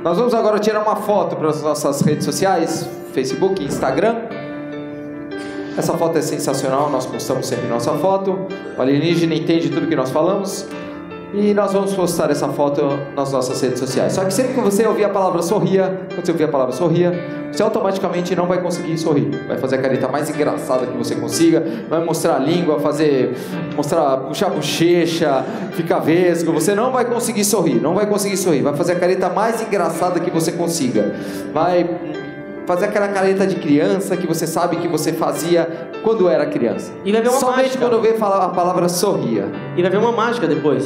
Nós vamos agora tirar uma foto para as nossas redes sociais, Facebook, Instagram. Essa foto é sensacional, nós postamos sempre nossa foto. O alienígena entende tudo que nós falamos. E nós vamos postar essa foto nas nossas redes sociais. Só que sempre que você ouvir a palavra sorria, quando você ouvir a palavra sorria, você automaticamente não vai conseguir sorrir. Vai fazer a careta mais engraçada que você consiga, vai mostrar a língua, puxar a bochecha, ficar vesgo. Você não vai conseguir sorrir, não vai conseguir sorrir. Vai fazer a careta mais engraçada que você consiga. Vai fazer aquela careta de criança que você sabe que você fazia quando era criança. E vai ver uma somente mágica. quando vê falar a palavra sorria. E vai ver uma mágica depois.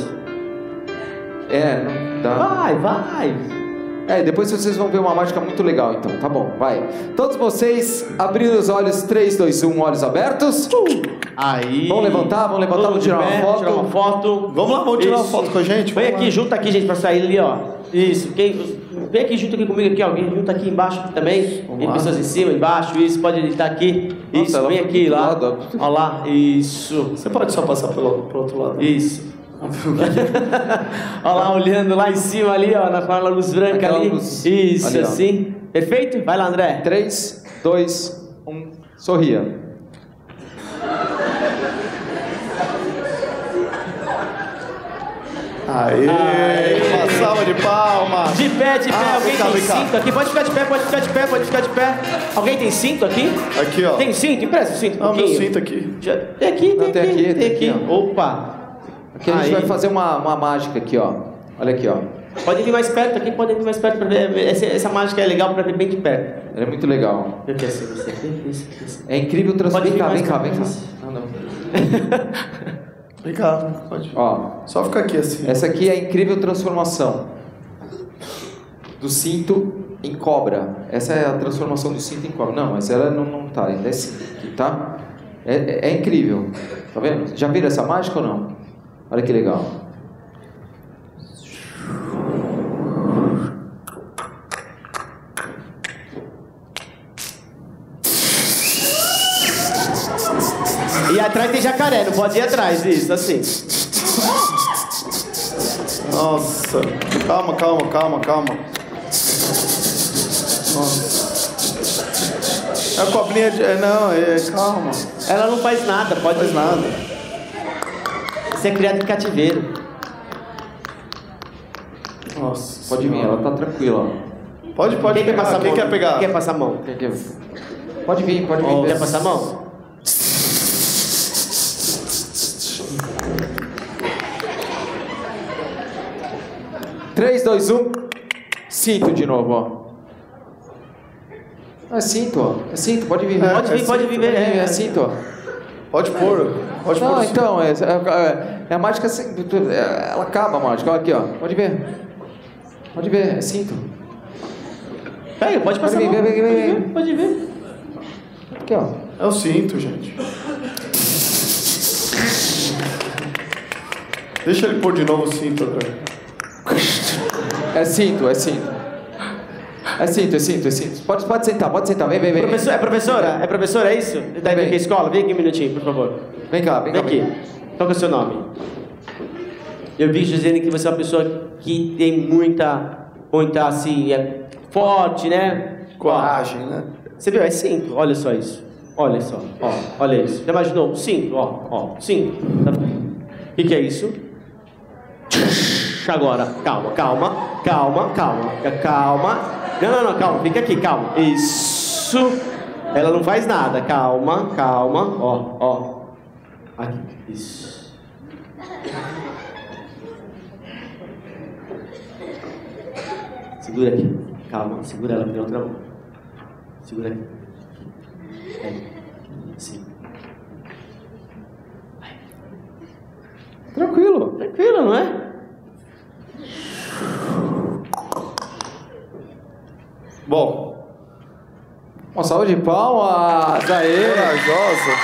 Não dá. Vai. Depois vocês vão ver uma mágica muito legal, então, tá bom, vai. Todos vocês, abrindo os olhos, 3, 2, 1, olhos abertos. Aí. Vamos levantar, vamos tirar uma foto. Vamos lá, vamos tirar uma foto com a gente. Vem aqui, junta aqui, gente, pra sair ali, ó. Isso, vem aqui junto aqui comigo, aqui, alguém junta aqui embaixo também. Tem pessoas em cima, embaixo, isso, pode estar aqui. Isso, Nossa, vem aqui, lá. lado. Ó lá, isso. Você pode só passar pro outro lado. Isso. Olha lá, olhando lá em cima ali, ó, naquela luz branca Aquela ali. luz Isso, ali, ó. assim. Perfeito? Vai lá, André. 3, 2, 1, sorria. Aê, uma salva de palmas. De pé, alguém vem cá, tem vem cá. cinto aqui? Pode ficar de pé, pode ficar de pé. Alguém tem cinto aqui? Aqui, ó. Tem cinto? Empresta o cinto um Ah, meu pouquinho. cinto aqui. Tem aqui, Não, tem aqui, ó. Opa. Aqui a gente vai fazer uma mágica aqui, ó. Olha aqui, ó. Pode vir mais perto aqui, pode vir mais perto pra ver. Essa mágica é legal pra ver bem de perto. Ela é muito legal. Eu quero ser você aqui, isso. É incrível transformar. Pode vir Vem cá, mais vem cá. perto. Não. Vem cá, pode. Ó, Só ficar aqui assim. essa aqui é a incrível transformação do cinto em cobra. Essa é a transformação do cinto em cobra. Não, mas ela não tá, ainda é cinto aqui, tá? É incrível. Tá vendo? Já viram essa mágica ou não? Olha que legal. E atrás tem jacaré, não pode ir atrás, isso, assim. Nossa. Calma. Nossa. É a cobrinha de... calma. Ela não faz nada, pode Não faz nada. Você é criado em cativeiro. Nossa. Pode vir, ela tá tranquila, ó. Pode Quem quer pegar. passar a Quem mão? quer pegar? Quem quer passar a mão? Pode vir. Quer passar a mão? Três, dois, um. Cinto de novo, ó. É cinto, ó. É cinto, pode vir. Pode vir. É cinto, ó. Pode pôr. Pode Não, pôr. então, é a mágica, ela acaba a mágica, olha aqui, ó. Pode ver, é cinto. Pega, pode passar a mão. Vem. Pode ver. Aqui, ó. É o cinto, gente. Deixa ele pôr de novo o cinto, André. É cinto. Pode sentar, vem. É professora, é isso? Daí vem aqui a escola, vem aqui um minutinho, por favor. Vem cá. Vem aqui. Qual que é o seu nome? Eu vi dizendo que você é uma pessoa que tem muita assim, é forte, né? Coragem, né? Você viu? É cinto, olha só isso. Olha só, ó, olha isso. Já imaginou? Cinto, ó, cinto. O que é isso? Agora, calma. Não, calma, fica aqui, calma. Isso. Ela não faz nada, calma. Ó. Aqui, isso. Segura aqui, calma, segura ela pela outra mão. Segura aqui. Assim. Tranquilo, não é? Bom. Uma salva de palmas, aê! Corajosa.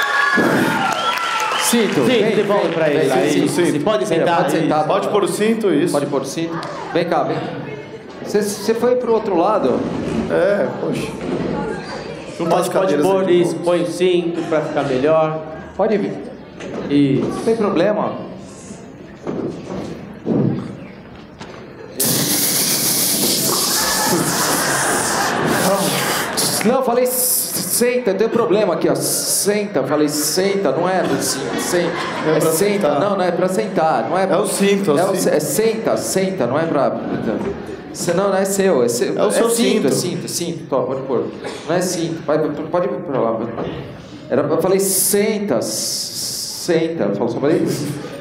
Cinto, devolve pra ele. Sim. Você pode sentar. Pode pôr o cinto, isso. Pode pôr o cinto. Vem cá. Você foi pro outro lado? Poxa. Pode pôr isso, põe o cinto pra ficar melhor. Pode vir. Isso. Não tem problema. Não, eu falei senta, tem problema aqui, ó. Senta, eu falei senta, não é do cinto, senta. É pra senta, sentar. não é pra sentar, não é. É o cinto, é o cinto. É senta, não é pra. Não é seu, é seu. É o seu cinto. É cinto, toma, pode pôr. Não é cinto, pode ir pra lá. Eu falei senta, eu só falei isso.